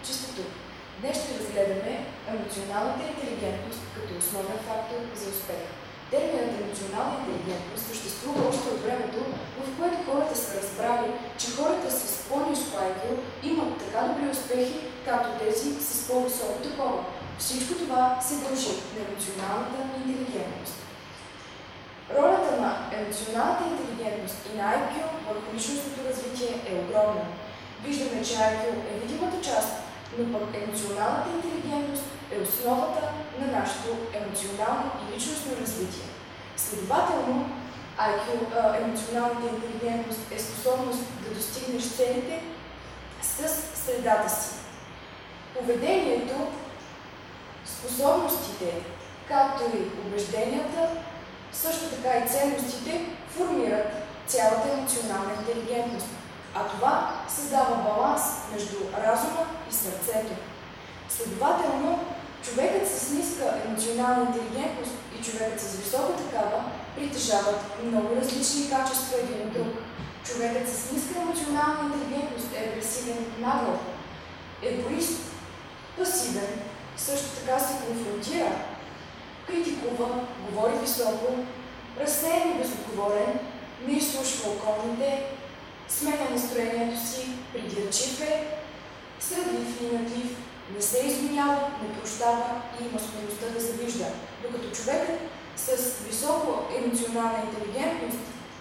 чисто тук. Днес ще разгледаме емоционалната интелигентност като основен фактор за успех. Терминът емоционална интелигентност съществува още от времето, в което хората са разбрали, че хората с по-ниско IQ имат така добри успехи, както тези с по-високо такова. Всичко това се дължи на емоционалната интелигентност. Ролята на емоционалната интелигентност и на IQ върху личностното развитие е огромна. Виждаме, че IQ е видимата част, но пък емоционалната интелигентност е основата на нашето емоционално и личностно развитие. Следователно, IQ, емоционалната интелигентност е способност да достигнеш целите с средата си. Поведението, способностите, както и убежденията, също така и ценностите формират цялата емоционална интелигентност, а това създава баланс между разума и сърцето. Следователно, човекът с ниска емоционална интелигентност и човекът с висока такава притежават много различни качества един от друг. Човекът с ниска емоционална интелигентност е агресивен, нагъл, егоист, пасивен, също така се конфронтира, критикува, говори високо, разсеян и безотговорен, не изслушва околните, сменя настроението си, придирчив е, сравнив и надлив, не се извинява, не прощава и има склонността да завижда. Докато човекът с високо емоционална интелигентност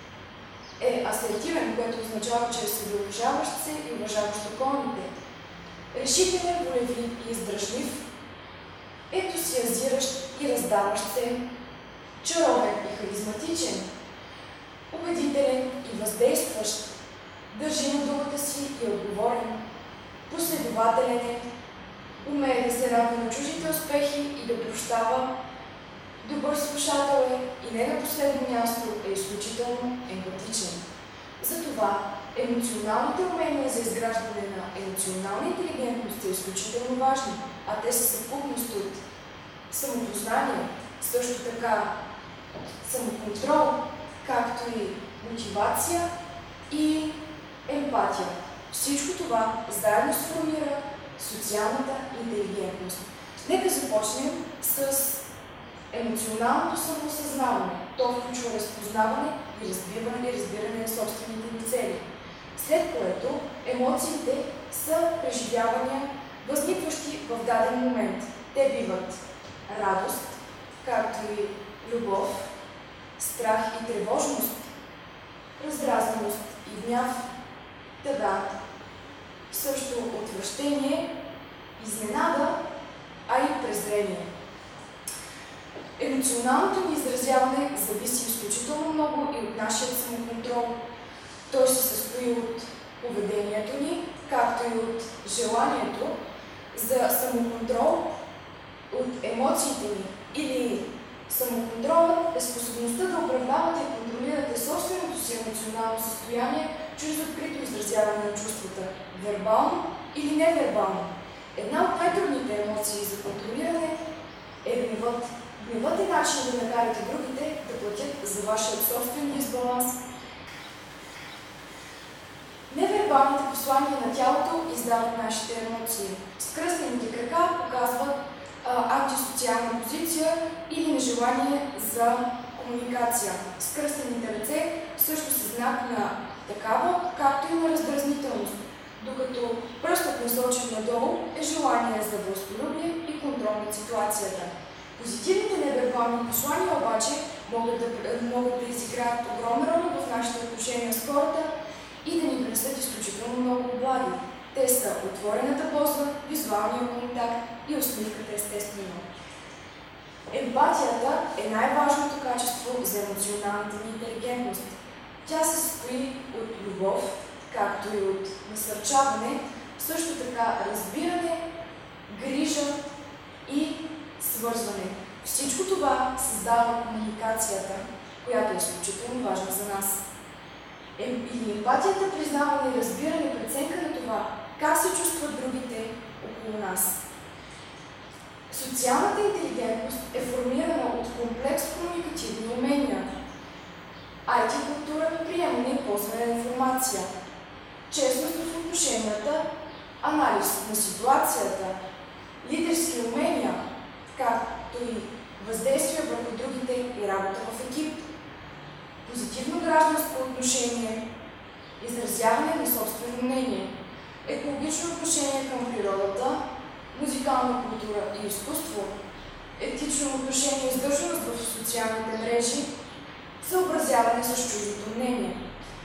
е асертивен, което означава, че е съдържаващ се и уважаващ околните. Решителен, волевлив и издръжлив, ентусиазиращ и раздаващ се, чаровен и харизматичен, убедителен и въздействащ, държи на думата си и е отговорен, последователен е, умее да се радва на чуждите успехи и да прощава, добър слушател е и не на последно място е изключително емпатичен. Затова емоционалните умения за изграждане на емоционална интелигентност са изключително важни, а те са съвкупност от самопознание, също така самоконтрол, както и мотивация и емпатия. Всичко това заедно сформира социалната интелигентност. Нека започнем с емоционалното самоосъзнаване. То включва разпознаване и разбиране на собствените ни цели. След което емоциите са преживявания, възникващи в даден момент. Те биват радост, както и любов, страх и тревожност, раздразненост и гняв, тъга, също отвращение, изненада, а и презрение. Емоционалното ни изразяване зависи изключително много и от нашия самоконтрол. Той се състои от поведението ни, както и от желанието за самоконтрол, от емоциите ни. Или самоконтролът е способността да управлявате и контролирате собственото си емоционално състояние чрез открито изразяване на чувствата, вербално или невербално. Една от най-трудните емоции за контролиране е гневът. Гневът е начин да накарате другите да платят за вашия собствен дисбаланс. Невербалните послания на тялото издават нашите емоции. Скръстените крака показват антисоциална позиция или нежелание за комуникация. Скръстените ръце също са знак на такава, както и на раздразнителност, докато пръстът насочен надолу е желание за властолюбие и контрол над ситуацията. Позитивните невербални послания обаче могат да изиграят огромна роля в нашите отношения с хората и да ни принесат изключително много облаги. Те са отворената поза, визуалния контакт и усмивката естествено. Емпатията е най-важното качество за емоционалната ни интелигентност. Тя се състои от любов, както и от насърчаване, също така разбиране, грижа и свързване. Всичко това създава комуникацията, която е изключително важна за нас. Или емпатията, признаване и разбиране, преценка на това, как се чувстват другите около нас. Социалната интелигентност е формирана от комплекс комуникативни умения, IT култура на приемане и ползване на информация, честност в отношенията анализ на ситуацията, лидерски умения, както и въздействие върху другите и работа в екип, позитивно гражданско отношение, изразяване на собствено мнение, екологично отношение към природата, музикална култура и изкуство, етично отношение и сдържаност в социалните мрежи, съобразяване с чуждото мнение.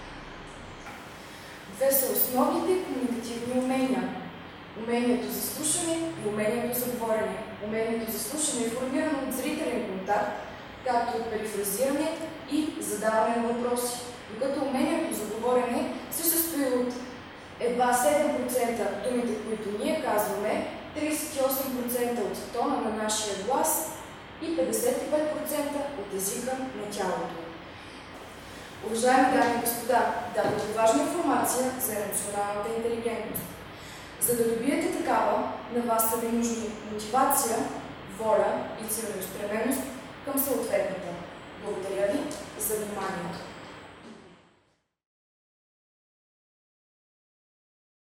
Две са основните комуникативни умения. Умението за слушане и умението за говорене. Умението за слушане е формирано от зрителен контакт, както от перифразиране и задаване на въпроси, докато умението за говорене се състои от едва 7% думите, които ние казваме, 38% от тона на нашия глас и 55% от езика на тялото. Уважаеми дами и господа, давате важна информация за емоционалната интелигентност. За да добиете такава, на вас са ви нужни мотивация, воля и целеустременост към съответната. Благодаря ви за вниманието.